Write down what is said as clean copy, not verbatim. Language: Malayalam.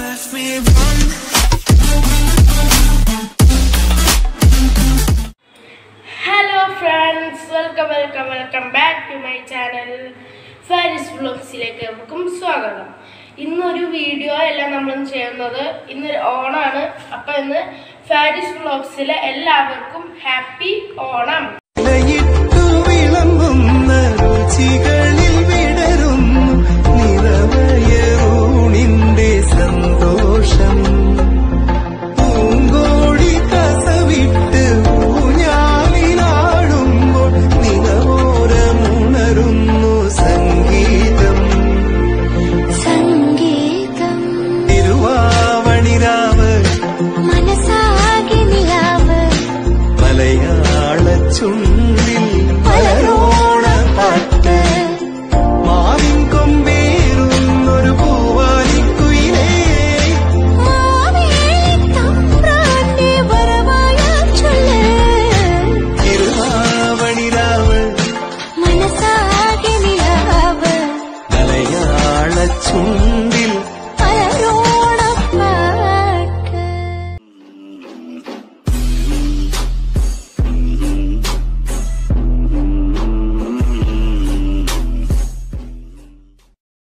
left me run. Hello friends, welcome back to my channel. Faris Vlogs like welcome swagatham. ഇന്നൊരു വീഡിയോ അല്ല നമ്മൾ ചെയ്യുന്നത്. ഇന്ന് ഓണാണ്. അപ്പോൾ ഇന്ന് ഫാരിസ് വ്ലോഗ്സിലെ എല്ലാവർക്കും ഹാപ്പി ഓണം. ചുണ്ടിൽ